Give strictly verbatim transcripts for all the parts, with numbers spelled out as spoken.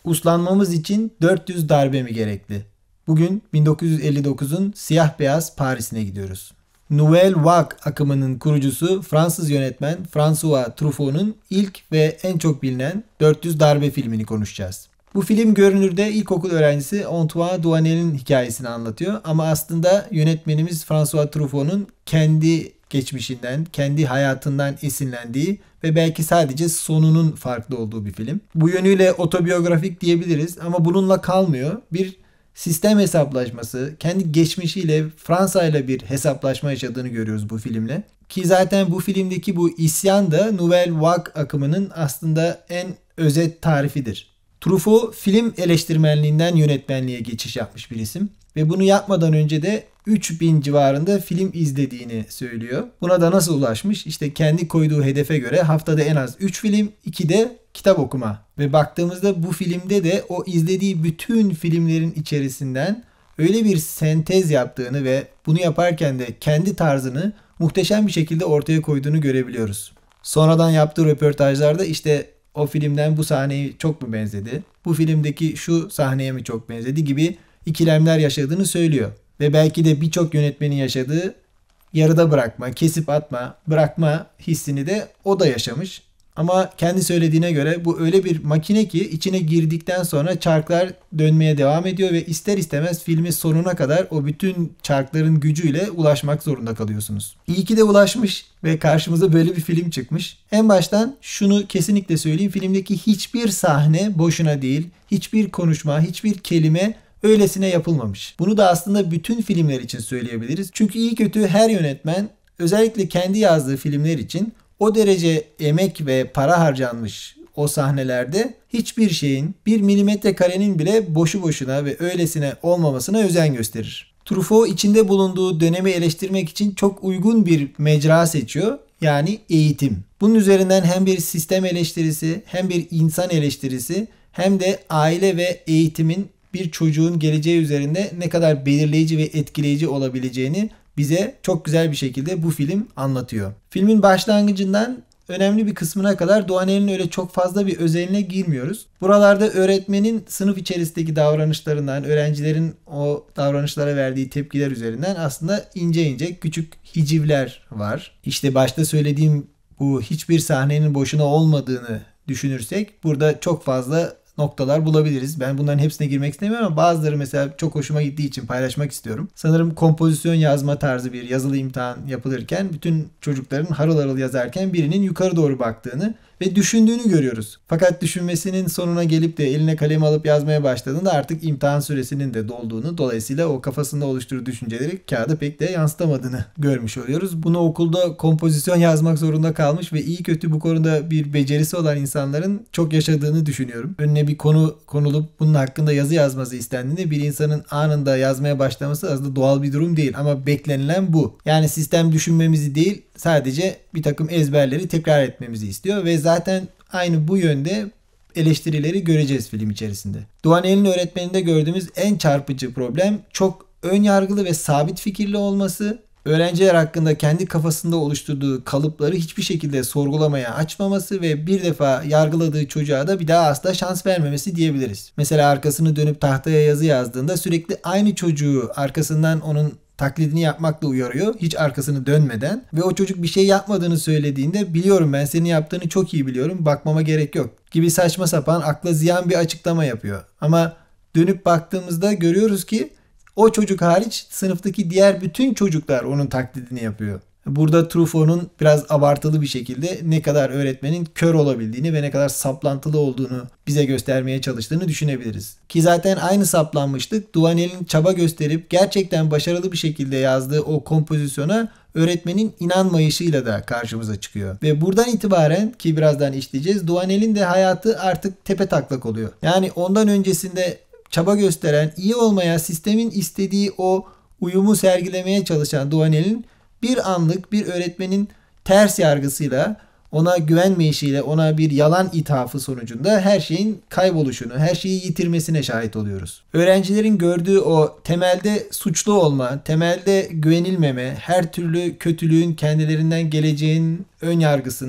Uslanmamız için dört yüz darbe mi gerekli? Bugün bin dokuz yüz elli dokuzun siyah beyaz Paris'ine gidiyoruz. Nouvelle Vague akımının kurucusu Fransız yönetmen François Truffaut'un ilk ve en çok bilinen dört yüz darbe filmini konuşacağız. Bu film görünürde ilkokul öğrencisi Antoine Doinel'in hikayesini anlatıyor ama aslında yönetmenimiz François Truffaut'un kendi geçmişinden, kendi hayatından esinlendiği ve belki sadece sonunun farklı olduğu bir film. Bu yönüyle otobiyografik diyebiliriz ama bununla kalmıyor. Bir sistem hesaplaşması, kendi geçmişiyle Fransa ile bir hesaplaşma yaşadığını görüyoruz bu filmle. Ki zaten bu filmdeki bu isyan da Nouvelle Vague akımının aslında en özet tarifidir. Truffaut film eleştirmenliğinden yönetmenliğe geçiş yapmış bir isim ve bunu yapmadan önce de üç bin civarında film izlediğini söylüyor. Buna da nasıl ulaşmış? İşte kendi koyduğu hedefe göre haftada en az üç film, iki de kitap okuma. Ve baktığımızda bu filmde de o izlediği bütün filmlerin içerisinden öyle bir sentez yaptığını ve bunu yaparken de kendi tarzını muhteşem bir şekilde ortaya koyduğunu görebiliyoruz. Sonradan yaptığı röportajlarda işte o filmden bu sahneyi çok mu benzedi? Bu filmdeki şu sahneye mi çok benzedi gibi ikilemler yaşadığını söylüyor. Ve belki de birçok yönetmenin yaşadığı yarıda bırakma, kesip atma, bırakma hissini de o da yaşamış. Ama kendi söylediğine göre bu öyle bir makine ki içine girdikten sonra çarklar dönmeye devam ediyor ve ister istemez filmin sonuna kadar o bütün çarkların gücüyle ulaşmak zorunda kalıyorsunuz. İyi ki de ulaşmış ve karşımıza böyle bir film çıkmış. En baştan şunu kesinlikle söyleyeyim. Filmdeki hiçbir sahne boşuna değil, hiçbir konuşma, hiçbir kelime öylesine yapılmamış. Bunu da aslında bütün filmler için söyleyebiliriz. Çünkü iyi kötü her yönetmen özellikle kendi yazdığı filmler için o derece emek ve para harcanmış o sahnelerde hiçbir şeyin, bir milimetre karenin bile boşu boşuna ve öylesine olmamasına özen gösterir. Truffaut içinde bulunduğu dönemi eleştirmek için çok uygun bir mecra seçiyor. Yani eğitim. Bunun üzerinden hem bir sistem eleştirisi, hem bir insan eleştirisi, hem de aile ve eğitimin bir çocuğun geleceği üzerinde ne kadar belirleyici ve etkileyici olabileceğini bize çok güzel bir şekilde bu film anlatıyor. Filmin başlangıcından önemli bir kısmına kadar Doinel'in öyle çok fazla bir özeline girmiyoruz. Buralarda öğretmenin sınıf içerisindeki davranışlarından, öğrencilerin o davranışlara verdiği tepkiler üzerinden aslında ince ince küçük hicivler var. İşte başta söylediğim bu hiçbir sahnenin boşuna olmadığını düşünürsek burada çok fazla noktalar bulabiliriz. Ben bunların hepsine girmek istemiyorum ama bazıları mesela çok hoşuma gittiği için paylaşmak istiyorum. Sanırım kompozisyon yazma tarzı bir yazılı imtihan yapılırken bütün çocukların harıl harıl yazarken birinin yukarı doğru baktığını ve düşündüğünü görüyoruz. Fakat düşünmesinin sonuna gelip de eline kalemi alıp yazmaya başladığında artık imtihan süresinin de dolduğunu, dolayısıyla o kafasında oluşturduğu düşünceleri kağıda pek de yansıtamadığını görmüş oluyoruz. Bunu okulda kompozisyon yazmak zorunda kalmış ve iyi kötü bu konuda bir becerisi olan insanların çok yaşadığını düşünüyorum. Önüne bir konu konulup bunun hakkında yazı yazması istendiğinde bir insanın anında yazmaya başlaması aslında doğal bir durum değil ama beklenilen bu. Yani sistem düşünmemizi değil, sadece bir takım ezberleri tekrar etmemizi istiyor ve zaten aynı bu yönde eleştirileri göreceğiz film içerisinde. Doinel'in öğretmeninde gördüğümüz en çarpıcı problem çok ön yargılı ve sabit fikirli olması, öğrenciler hakkında kendi kafasında oluşturduğu kalıpları hiçbir şekilde sorgulamaya açmaması ve bir defa yargıladığı çocuğa da bir daha asla şans vermemesi diyebiliriz. Mesela arkasını dönüp tahtaya yazı yazdığında sürekli aynı çocuğu arkasından onun taklidini yapmakla uyarıyor. Hiç arkasını dönmeden ve o çocuk bir şey yapmadığını söylediğinde biliyorum ben senin yaptığını çok iyi biliyorum bakmama gerek yok gibi saçma sapan akla ziyan bir açıklama yapıyor. Ama dönüp baktığımızda görüyoruz ki o çocuk hariç sınıftaki diğer bütün çocuklar onun taklidini yapıyor. Burada Truffaut'un biraz abartılı bir şekilde ne kadar öğretmenin kör olabildiğini ve ne kadar saplantılı olduğunu bize göstermeye çalıştığını düşünebiliriz. Ki zaten aynı saplanmıştık. Doinel'in çaba gösterip gerçekten başarılı bir şekilde yazdığı o kompozisyona öğretmenin inanmayışıyla da karşımıza çıkıyor. Ve buradan itibaren ki birazdan işleyeceğiz, Doinel'in de hayatı artık tepetaklak oluyor. Yani ondan öncesinde çaba gösteren, iyi olmaya, sistemin istediği o uyumu sergilemeye çalışan Doinel'in bir anlık bir öğretmenin ters yargısıyla, ona güvenmeyişiyle, ona bir yalan ithafı sonucunda her şeyin kayboluşunu, her şeyi yitirmesine şahit oluyoruz. Öğrencilerin gördüğü o temelde suçlu olma, temelde güvenilmeme, her türlü kötülüğün kendilerinden geleceğin ön yargısının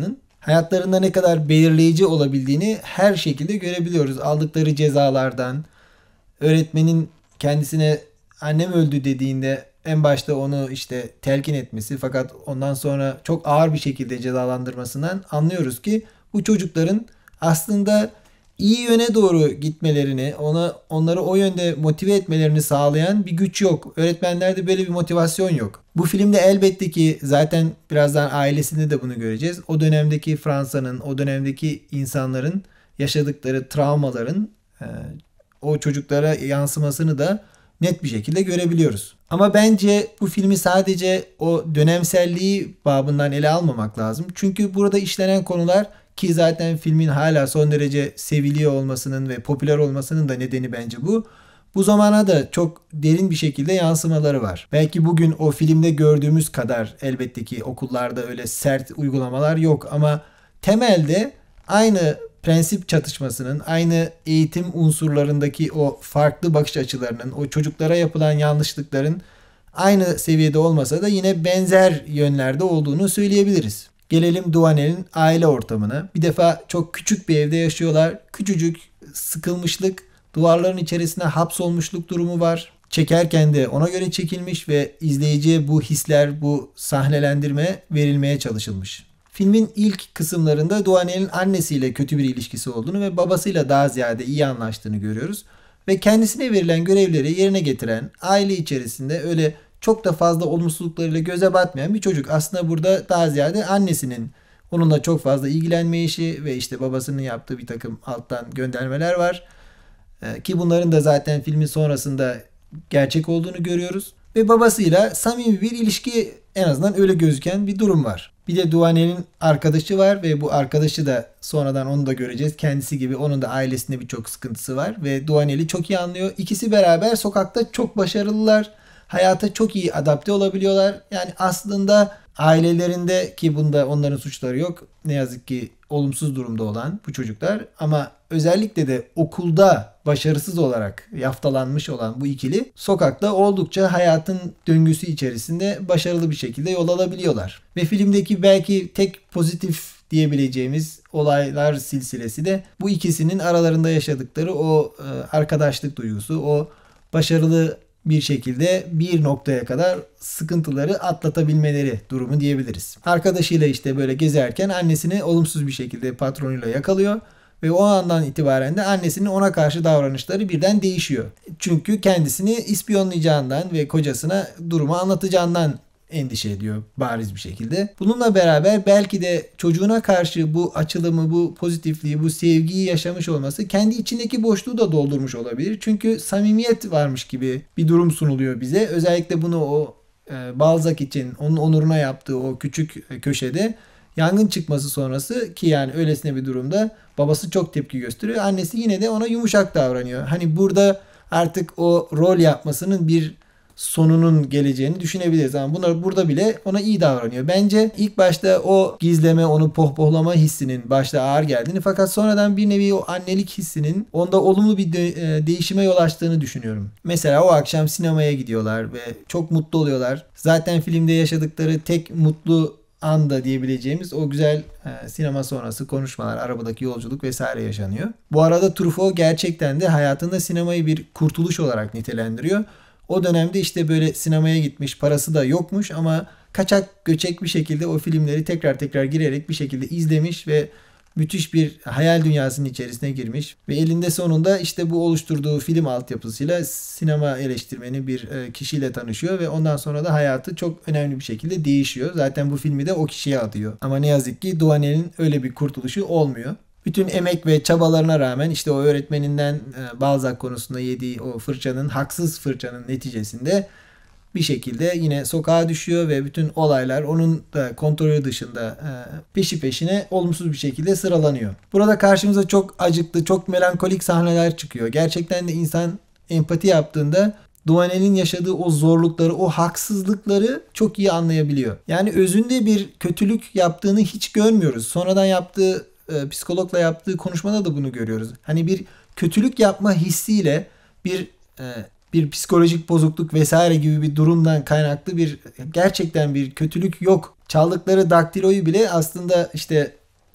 hayatlarında ne kadar belirleyici olabildiğini her şekilde görebiliyoruz. Aldıkları cezalardan, öğretmenin kendisine annem öldü dediğinde en başta onu işte telkin etmesi fakat ondan sonra çok ağır bir şekilde cezalandırmasından anlıyoruz ki bu çocukların aslında iyi yöne doğru gitmelerini, ona onları o yönde motive etmelerini sağlayan bir güç yok. Öğretmenlerde böyle bir motivasyon yok. Bu filmde elbette ki zaten birazdan ailesinde de bunu göreceğiz. O dönemdeki Fransa'nın, o dönemdeki insanların yaşadıkları travmaların e, o çocuklara yansımasını da net bir şekilde görebiliyoruz. Ama bence bu filmi sadece o dönemselliği babından ele almamak lazım. Çünkü burada işlenen konular ki zaten filmin hala son derece seviliyor olmasının ve popüler olmasının da nedeni bence bu. Bu zamana da çok derin bir şekilde yansımaları var. Belki bugün o filmde gördüğümüz kadar elbette ki okullarda öyle sert uygulamalar yok ama temelde aynı prensip çatışmasının, aynı eğitim unsurlarındaki o farklı bakış açılarının, o çocuklara yapılan yanlışlıkların aynı seviyede olmasa da yine benzer yönlerde olduğunu söyleyebiliriz. Gelelim Duanel'in aile ortamına. Bir defa çok küçük bir evde yaşıyorlar. Küçücük, sıkılmışlık, duvarların içerisine hapsolmuşluk durumu var. Çekerken de ona göre çekilmiş ve izleyiciye bu hisler, bu sahnelendirme verilmeye çalışılmış. Filmin ilk kısımlarında Duanel'in annesiyle kötü bir ilişkisi olduğunu ve babasıyla daha ziyade iyi anlaştığını görüyoruz. Ve kendisine verilen görevleri yerine getiren, aile içerisinde öyle çok da fazla olumsuzluklarıyla göze batmayan bir çocuk. Aslında burada daha ziyade annesinin onunla çok fazla ilgilenmeyişi ve işte babasının yaptığı bir takım alttan göndermeler var. Ee, ki bunların da zaten filmin sonrasında gerçek olduğunu görüyoruz. Ve babasıyla samimi bir ilişki, en azından öyle gözüken bir durum var. Bir de Duanel'in arkadaşı var ve bu arkadaşı da sonradan onu da göreceğiz. Kendisi gibi onun da ailesinde birçok sıkıntısı var ve Duanel'i çok iyi anlıyor. İkisi beraber sokakta çok başarılılar. Hayata çok iyi adapte olabiliyorlar. Yani aslında ailelerinde, ki bunda onların suçları yok, ne yazık ki olumsuz durumda olan bu çocuklar, ama özellikle de okulda başarısız olarak yaftalanmış olan bu ikili sokakta oldukça hayatın döngüsü içerisinde başarılı bir şekilde yol alabiliyorlar. Ve filmdeki belki tek pozitif diyebileceğimiz olaylar silsilesi de bu ikisinin aralarında yaşadıkları o arkadaşlık duygusu, o başarılı bir şekilde bir noktaya kadar sıkıntıları atlatabilmeleri durumu diyebiliriz. Arkadaşıyla işte böyle gezerken annesini olumsuz bir şekilde patronuyla yakalıyor ve o andan itibaren de annesinin ona karşı davranışları birden değişiyor. Çünkü kendisini ispiyonlayacağından ve kocasına durumu anlatacağından endişe ediyor bariz bir şekilde. Bununla beraber belki de çocuğuna karşı bu açılımı, bu pozitifliği, bu sevgiyi yaşamış olması kendi içindeki boşluğu da doldurmuş olabilir. Çünkü samimiyet varmış gibi bir durum sunuluyor bize. Özellikle bunu o e, Balzac için onun onuruna yaptığı o küçük köşede yangın çıkması sonrası, ki yani öylesine bir durumda babası çok tepki gösteriyor. Annesi yine de ona yumuşak davranıyor. Hani burada artık o rol yapmasının bir sonunun geleceğini düşünebiliriz ama bunlar burada bile ona iyi davranıyor. Bence ilk başta o gizleme, onu pohpohlama hissinin başta ağır geldiğini, fakat sonradan bir nevi o annelik hissinin onda olumlu bir de, e, değişime yol açtığını düşünüyorum. Mesela o akşam sinemaya gidiyorlar ve çok mutlu oluyorlar. Zaten filmde yaşadıkları tek mutlu anda diyebileceğimiz o güzel e, sinema sonrası konuşmalar, arabadaki yolculuk vesaire yaşanıyor. Bu arada Truffaut gerçekten de hayatında sinemayı bir kurtuluş olarak nitelendiriyor. O dönemde işte böyle sinemaya gitmiş, parası da yokmuş ama kaçak göçek bir şekilde o filmleri tekrar tekrar girerek bir şekilde izlemiş ve müthiş bir hayal dünyasının içerisine girmiş. Ve elinde sonunda işte bu oluşturduğu film altyapısıyla sinema eleştirmeni bir kişiyle tanışıyor ve ondan sonra da hayatı çok önemli bir şekilde değişiyor. Zaten bu filmi de o kişiye adıyor. Ama ne yazık ki Duanel'in öyle bir kurtuluşu olmuyor. Bütün emek ve çabalarına rağmen işte o öğretmeninden e, Balzac konusunda yediği o fırçanın, haksız fırçanın neticesinde bir şekilde yine sokağa düşüyor ve bütün olaylar onun da kontrolü dışında e, peşi peşine olumsuz bir şekilde sıralanıyor. Burada karşımıza çok acıklı, çok melankolik sahneler çıkıyor. Gerçekten de insan empati yaptığında Duanel'in yaşadığı o zorlukları, o haksızlıkları çok iyi anlayabiliyor. Yani özünde bir kötülük yaptığını hiç görmüyoruz. Sonradan yaptığı psikologla yaptığı konuşmada da bunu görüyoruz. Hani bir kötülük yapma hissiyle bir e, bir psikolojik bozukluk vesaire gibi bir durumdan kaynaklı bir gerçekten bir kötülük yok. Çaldıkları daktiloyu bile aslında işte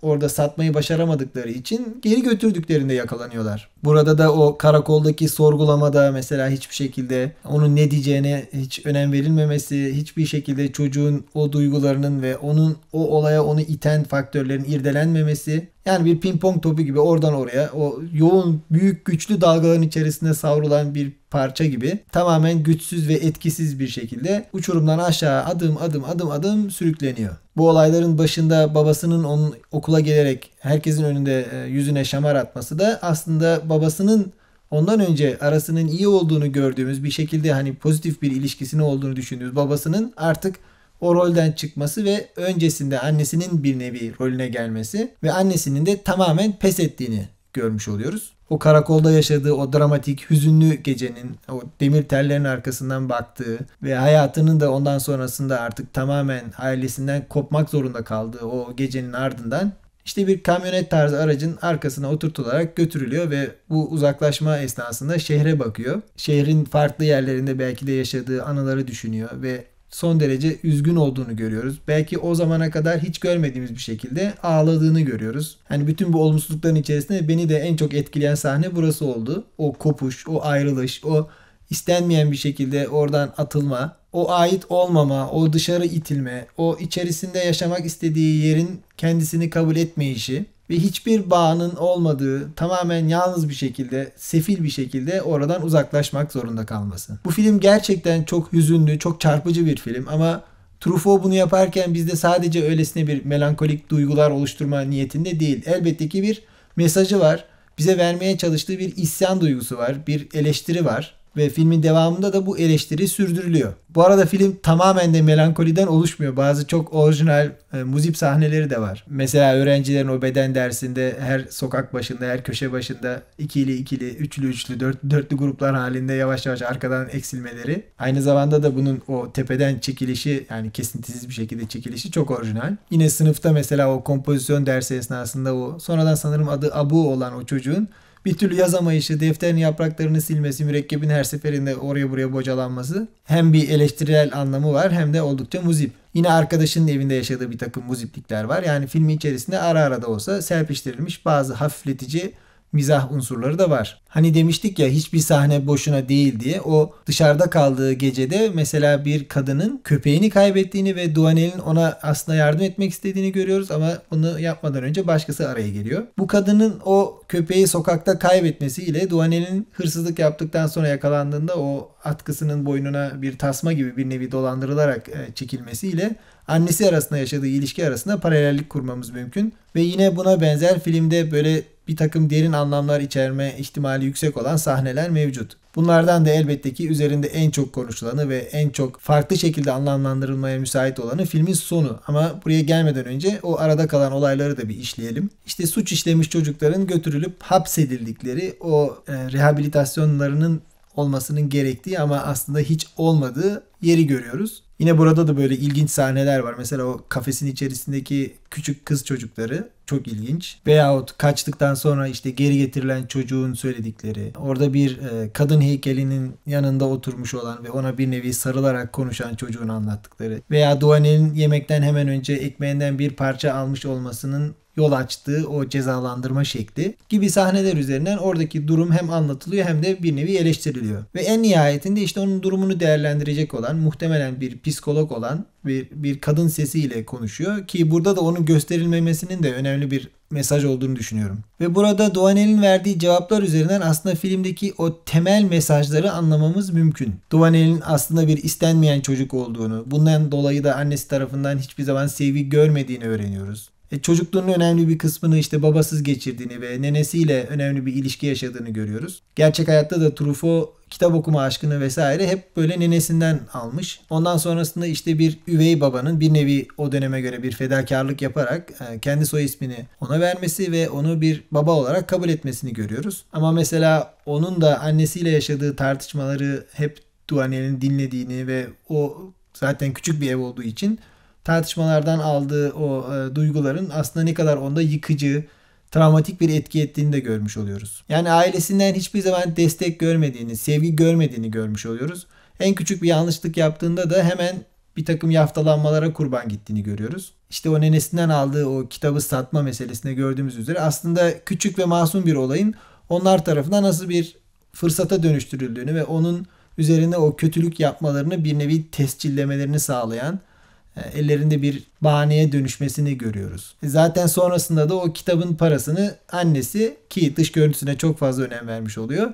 orada satmayı başaramadıkları için geri götürdüklerinde yakalanıyorlar. Burada da o karakoldaki sorgulamada mesela hiçbir şekilde onun ne diyeceğine hiç önem verilmemesi, hiçbir şekilde çocuğun o duygularının ve onun o olaya onu iten faktörlerin irdelenmemesi. Yani bir ping pong topu gibi oradan oraya o yoğun, büyük, güçlü dalgaların içerisinde savrulan bir parça gibi tamamen güçsüz ve etkisiz bir şekilde uçurumdan aşağı adım adım adım adım sürükleniyor. Bu olayların başında babasının onun okula gelerek herkesin önünde yüzüne şamar atması da aslında babasının ondan önce arasının iyi olduğunu gördüğümüz bir şekilde hani pozitif bir ilişkisinin olduğunu düşündüğümüz babasının artık o rolden çıkması ve öncesinde annesinin bir nevi rolüne gelmesi ve annesinin de tamamen pes ettiğini görmüş oluyoruz. O karakolda yaşadığı o dramatik, hüzünlü gecenin, o demir tellerin arkasından baktığı ve hayatının da ondan sonrasında artık tamamen ailesinden kopmak zorunda kaldığı o gecenin ardından işte bir kamyonet tarzı aracın arkasına oturtularak götürülüyor ve bu uzaklaşma esnasında şehre bakıyor. Şehrin farklı yerlerinde belki de yaşadığı anıları düşünüyor ve son derece üzgün olduğunu görüyoruz. Belki o zamana kadar hiç görmediğimiz bir şekilde ağladığını görüyoruz. Hani bütün bu olumsuzlukların içerisinde beni de en çok etkileyen sahne burası oldu. O kopuş, o ayrılış, o istenmeyen bir şekilde oradan atılma, o ait olmama, o dışarı itilme, o içerisinde yaşamak istediği yerin kendisini kabul etmeyişi ve hiçbir bağının olmadığı, tamamen yalnız bir şekilde, sefil bir şekilde oradan uzaklaşmak zorunda kalması. Bu film gerçekten çok hüzünlü, çok çarpıcı bir film ama Truffaut bunu yaparken bizde sadece öylesine bir melankolik duygular oluşturma niyetinde değil. Elbette ki bir mesajı var. Bize vermeye çalıştığı bir isyan duygusu var, bir eleştiri var. Ve filmin devamında da bu eleştiri sürdürülüyor. Bu arada film tamamen de melankoliden oluşmuyor. Bazı çok orijinal e, muzip sahneleri de var. Mesela öğrencilerin o beden dersinde her sokak başında, her köşe başında ikili ikili, üçlü üçlü, dört, dörtlü gruplar halinde yavaş yavaş arkadan eksilmeleri. Aynı zamanda da bunun o tepeden çekilişi, yani kesintisiz bir şekilde çekilişi çok orijinal. Yine sınıfta mesela o kompozisyon dersi esnasında o sonradan sanırım adı Abu olan o çocuğun bir türlü yazamayışı, defterin yapraklarını silmesi, mürekkebin her seferinde oraya buraya bocalanması hem bir eleştirel anlamı var hem de oldukça muzip. Yine arkadaşının evinde yaşadığı bir takım muziplikler var. Yani filmin içerisinde ara ara da olsa serpiştirilmiş bazı hafifletici mizah unsurları da var. Hani demiştik ya hiçbir sahne boşuna değil diye. O dışarıda kaldığı gecede mesela bir kadının köpeğini kaybettiğini ve Douanel'in ona aslında yardım etmek istediğini görüyoruz ama bunu yapmadan önce başkası araya geliyor. Bu kadının o köpeği sokakta kaybetmesiyle Douanel'in hırsızlık yaptıktan sonra yakalandığında o atkısının boynuna bir tasma gibi bir nevi dolandırılarak çekilmesiyle annesi arasında yaşadığı ilişki arasında paralellik kurmamız mümkün. Ve yine buna benzer filmde böyle bir takım derin anlamlar içerme ihtimali yüksek olan sahneler mevcut. Bunlardan da elbette ki üzerinde en çok konuşulanı ve en çok farklı şekilde anlamlandırılmaya müsait olanı filmin sonu. Ama buraya gelmeden önce o arada kalan olayları da bir işleyelim. İşte suç işlemiş çocukların götürülüp hapsedildikleri o e, rehabilitasyonlarının olmasının gerektiği ama aslında hiç olmadığı yeri görüyoruz. Yine burada da böyle ilginç sahneler var. Mesela o kafesin içerisindeki küçük kız çocukları çok ilginç. Veyahut kaçtıktan sonra işte geri getirilen çocuğun söyledikleri. Orada bir e, kadın heykelinin yanında oturmuş olan ve ona bir nevi sarılarak konuşan çocuğun anlattıkları. Veya Douanel'in yemekten hemen önce ekmeğinden bir parça almış olmasının yol açtığı o cezalandırma şekli gibi sahneler üzerinden oradaki durum hem anlatılıyor hem de bir nevi eleştiriliyor. Ve en nihayetinde işte onun durumunu değerlendirecek olan muhtemelen bir psikolog olan bir, bir kadın sesiyle konuşuyor ki burada da onun gösterilmemesinin de önemli bir mesaj olduğunu düşünüyorum. Ve burada Douanel'in verdiği cevaplar üzerinden aslında filmdeki o temel mesajları anlamamız mümkün. Douanel'in aslında bir istenmeyen çocuk olduğunu, bundan dolayı da annesi tarafından hiçbir zaman sevgi görmediğini öğreniyoruz. E, çocukluğunun önemli bir kısmını işte babasız geçirdiğini ve nenesiyle önemli bir ilişki yaşadığını görüyoruz. Gerçek hayatta da Truffaut kitap okuma aşkını vesaire hep böyle nenesinden almış. Ondan sonrasında işte bir üvey babanın bir nevi o döneme göre bir fedakarlık yaparak kendi soy ismini ona vermesi ve onu bir baba olarak kabul etmesini görüyoruz. Ama mesela onun da annesiyle yaşadığı tartışmaları hep Douanel'in dinlediğini ve o zaten küçük bir ev olduğu için tartışmalardan aldığı o e, duyguların aslında ne kadar onda yıkıcı, travmatik bir etki ettiğini de görmüş oluyoruz. Yani ailesinden hiçbir zaman destek görmediğini, sevgi görmediğini görmüş oluyoruz. En küçük bir yanlışlık yaptığında da hemen bir takım yaftalanmalara kurban gittiğini görüyoruz. işte o nenesinden aldığı o kitabı satma meselesinde gördüğümüz üzere aslında küçük ve masum bir olayın onlar tarafından nasıl bir fırsata dönüştürüldüğünü ve onun üzerine o kötülük yapmalarını bir nevi tescillemelerini sağlayan, ellerinde bir bahaneye dönüşmesini görüyoruz. Zaten sonrasında da o kitabın parasını annesi, ki dış görüntüsüne çok fazla önem vermiş oluyor,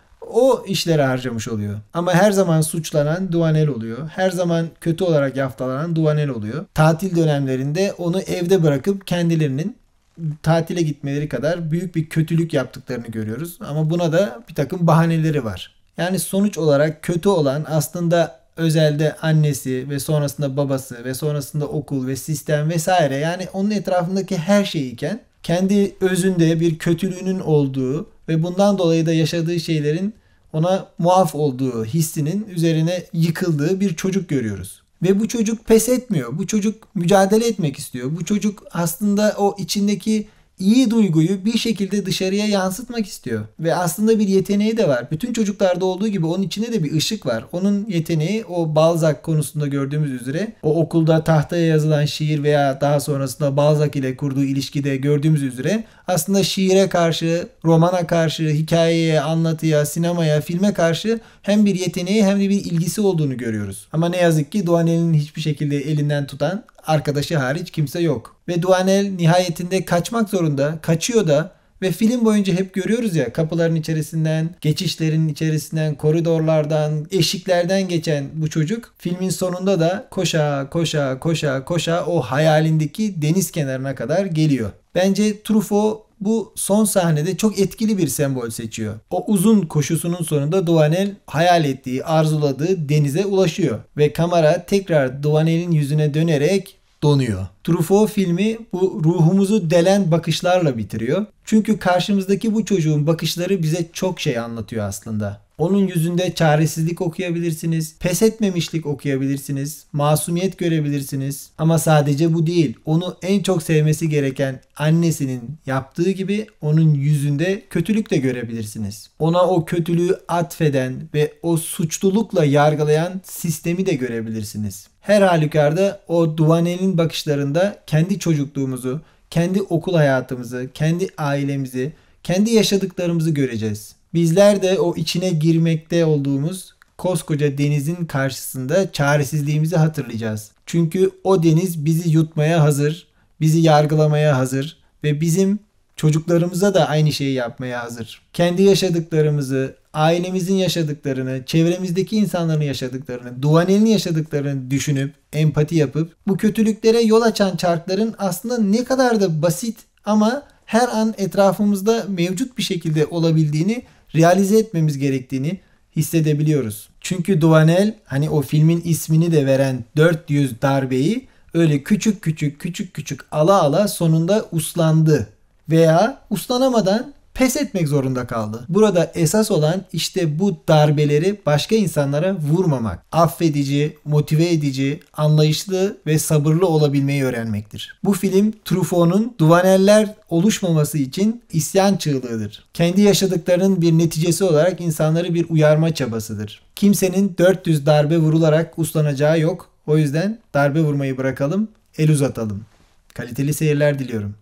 o işlere harcamış oluyor. Ama her zaman suçlanan Duhanel oluyor. Her zaman kötü olarak yaftalanan Duhanel oluyor. Tatil dönemlerinde onu evde bırakıp kendilerinin tatile gitmeleri kadar büyük bir kötülük yaptıklarını görüyoruz. Ama buna da bir takım bahaneleri var. Yani sonuç olarak kötü olan aslında özelde annesi ve sonrasında babası ve sonrasında okul ve sistem vesaire, yani onun etrafındaki her şey iken kendi özünde bir kötülüğünün olduğu ve bundan dolayı da yaşadığı şeylerin ona muaf olduğu hissinin üzerine yıkıldığı bir çocuk görüyoruz. Ve bu çocuk pes etmiyor. Bu çocuk mücadele etmek istiyor. Bu çocuk aslında o içindeki iyi duyguyu bir şekilde dışarıya yansıtmak istiyor. Ve aslında bir yeteneği de var. Bütün çocuklarda olduğu gibi onun içinde de bir ışık var. Onun yeteneği o Balzac konusunda gördüğümüz üzere, o okulda tahtaya yazılan şiir veya daha sonrasında Balzac ile kurduğu ilişkide gördüğümüz üzere aslında şiire karşı, romana karşı, hikayeye, anlatıya, sinemaya, filme karşı hem bir yeteneği hem de bir ilgisi olduğunu görüyoruz. Ama ne yazık ki Duhanel'in hiçbir şekilde elinden tutan, arkadaşı hariç kimse yok. Ve Duhanel nihayetinde kaçmak zorunda. Kaçıyor da ve film boyunca hep görüyoruz ya, kapıların içerisinden, geçişlerin içerisinden, koridorlardan, eşiklerden geçen bu çocuk filmin sonunda da koşa koşa koşa koşa o hayalindeki deniz kenarına kadar geliyor. Bence Truffaut bu son sahnede çok etkili bir sembol seçiyor. O uzun koşusunun sonunda Duhanel hayal ettiği, arzuladığı denize ulaşıyor. Ve kamera tekrar Duhanel'in yüzüne dönerek donuyor. Truffaut filmi bu ruhumuzu delen bakışlarla bitiriyor. Çünkü karşımızdaki bu çocuğun bakışları bize çok şey anlatıyor aslında. Onun yüzünde çaresizlik okuyabilirsiniz, pes etmemişlik okuyabilirsiniz, masumiyet görebilirsiniz. Ama sadece bu değil. Onu en çok sevmesi gereken annesinin yaptığı gibi onun yüzünde kötülük de görebilirsiniz. Ona o kötülüğü atfeden ve o suçlulukla yargılayan sistemi de görebilirsiniz. Her halükarda o Duhanel'in bakışlarında kendi çocukluğumuzu, kendi okul hayatımızı, kendi ailemizi, kendi yaşadıklarımızı göreceğiz. Bizler de o içine girmekte olduğumuz koskoca denizin karşısında çaresizliğimizi hatırlayacağız. Çünkü o deniz bizi yutmaya hazır, bizi yargılamaya hazır ve bizim çocuklarımıza da aynı şeyi yapmaya hazır. Kendi yaşadıklarımızı, ailemizin yaşadıklarını, çevremizdeki insanların yaşadıklarını, Duhanel'in yaşadıklarını düşünüp, empati yapıp bu kötülüklere yol açan çarkların aslında ne kadar da basit ama her an etrafımızda mevcut bir şekilde olabildiğini realize etmemiz gerektiğini hissedebiliyoruz. Çünkü Duhanel, hani o filmin ismini de veren dört yüz darbeyi öyle küçük küçük küçük küçük ala ala sonunda uslandı veya uslanamadan pes etmek zorunda kaldı. Burada esas olan işte bu darbeleri başka insanlara vurmamak, affedici, motive edici, anlayışlı ve sabırlı olabilmeyi öğrenmektir. Bu film Truffaut'un Duhanel'ler oluşmaması için isyan çığlığıdır. Kendi yaşadıklarının bir neticesi olarak insanları bir uyarma çabasıdır. Kimsenin dört yüz darbe vurularak uslanacağı yok. O yüzden darbe vurmayı bırakalım, el uzatalım. Kaliteli seyirler diliyorum.